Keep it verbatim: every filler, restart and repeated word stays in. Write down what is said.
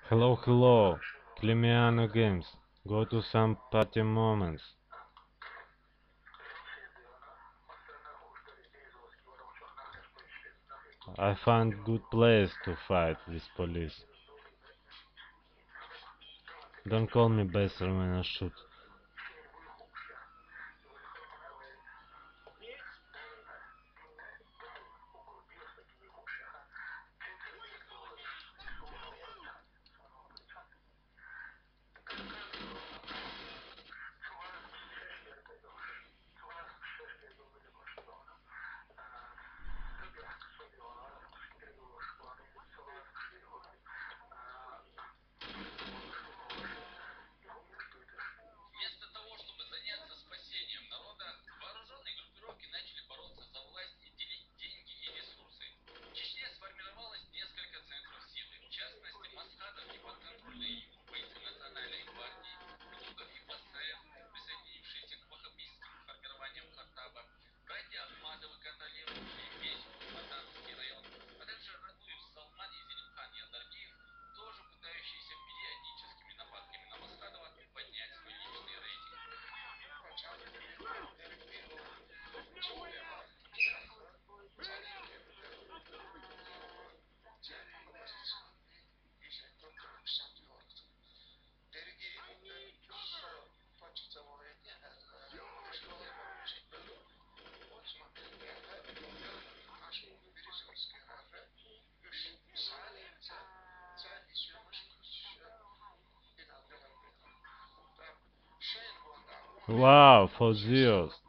Hello, hello, Clemiano Games. Go to some party moments. I found good place to fight with police. Don't call me better when I shoot. Вместо того, чтобы заняться спасением народа, вооруженные группировки начали бороться за власть и делить деньги и ресурсы. В Чечне сформировалось несколько центров силы, в частности, Масхадов и подконтрольные ему бойцы Национальной гвардии, Клудов и Пассаев, присоединившиеся к ваххабистским формированиям Хаттаба, братья Ахмадовы контролировавшие весь Матанский район, а также Радуев, Салман и Зелимхан Яндарбиев, тоже пытающиеся периодическими нападками на Масхадова поднять свой личный рейтинг. Wow, for Zeus.